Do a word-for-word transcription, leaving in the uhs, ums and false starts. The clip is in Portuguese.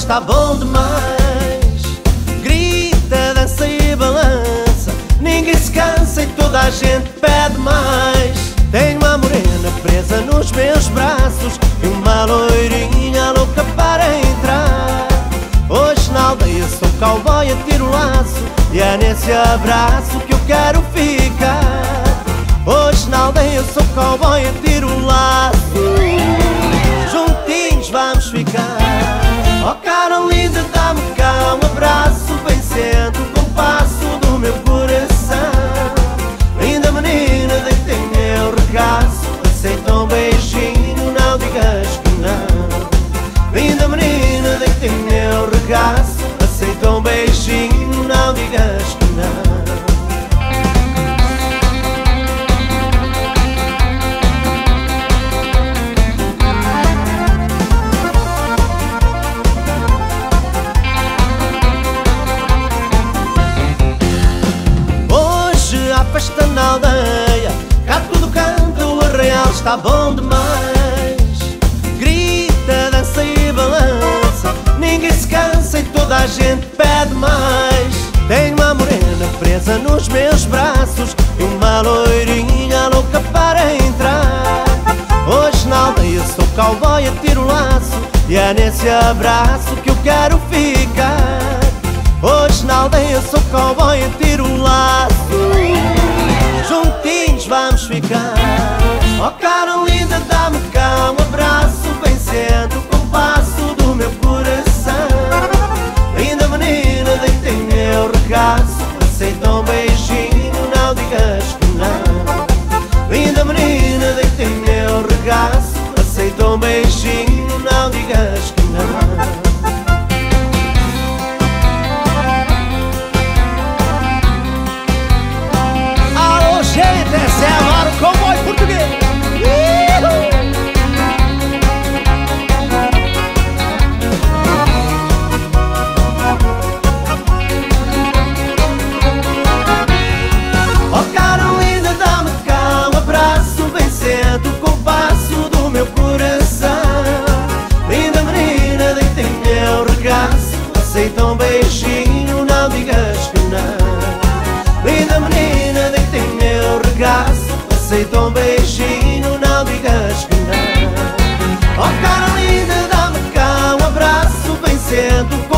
está bom demais. Grita, dança e balança, ninguém se cansa e toda a gente pede mais. Tenho uma morena presa nos meus braços e uma loirinha louca para entrar. Hoje na aldeia sou cowboy, atiro o laço e é nesse abraço que eu quero ficar. Hoje na aldeia sou cowboy, atiro o laço, juntinhos vamos ficar. Oh cara linda, dá-me cá um abraço, bem sente o compasso do meu coração. Linda menina, deita em meu regaço, aceita um beijinho, não digas que não. Linda menina, deita em meu regaço, aceita um beijinho, não digas que não. Festa na aldeia, cá tudo canta, o arraial está bom demais. Grita, dança e balança, ninguém se cansa e toda a gente pede mais. Tenho uma morena presa nos meus braços e uma loirinha louca para entrar. Hoje na aldeia sou cowboy, atiro o laço e é nesse abraço que eu quero ficar. Hoje na aldeia sou cowboy, atiro o laço, juntinhos vamos ficar. Oh cara linda, dá-me cá um abraço, bem sente o compasso do meu coração. Linda menina, deita em meu regaço, aceita um beijinho, não digas que não. Linda menina, deita em meu regaço, aceita um beijinho, não digas que não. Gente, esse é agora o cowboy português. Uhul! Oh cara linda, dá-me cá um abraço, bem sente o compasso do meu coração. Linda menina, deita em meu regaço, aceita um beijinho, não digas que não. Linda menina, deita em meu regaço, aceita um beijinho, não digas que não. Oh cara linda, dá-me cá um abraço, bem sente o